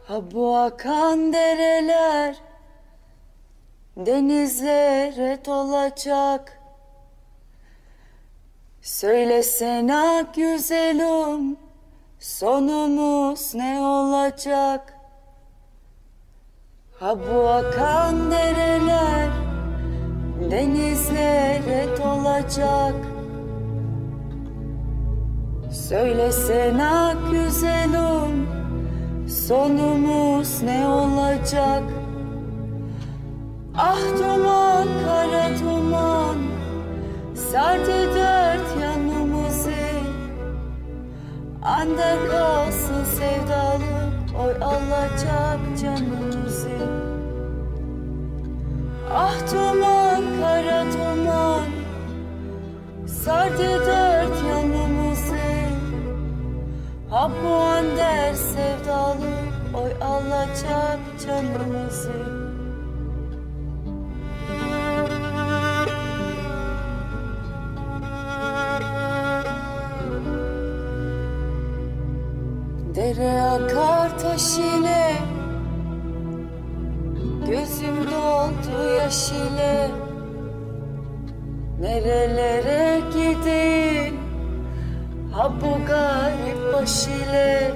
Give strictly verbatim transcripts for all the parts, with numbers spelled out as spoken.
Ha bu akan dereler denizlere dolacak. Söylesene güzelim, sonumuz ne olacak? Ha bu akan dereler denizlere dolacak. Söylesene güzelim, sonumuz ne olacak? Ah duman, kara duman, sardı dört yanımızı. Anda kalsın sevdalık, oy alacak canımızı. Ah duman, kara duman, sardı dört yanımızı. Ha bu an der sevdalık, oy alacak canımızı. Dere akar taş ile, gözüm doldu yaş ile. Nerelere gideyim, ha bu garip baş ile.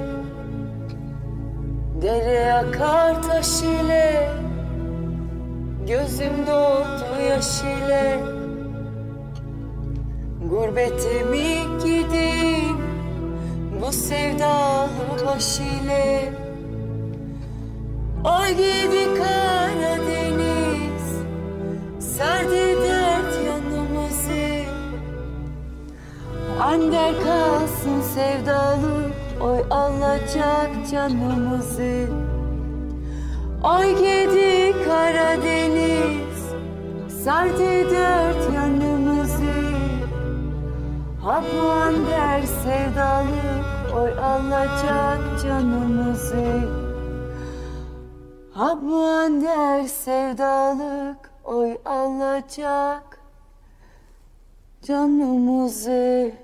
Dere akar taş ile, gözüm doldu yaş ile. Gurbete mi gideyim bu sevdalı baş ile? Ay gibi Karadeniz sardı dört yanımızı. Ander kalsın sevdalı, oy alacak canımızı. Ay gidi Karadeniz sardı dört yanımızı. Ha bu ander sevdalı, oy alacak canımızı. Ha bu ander sevdalık, oy alacak canımızı.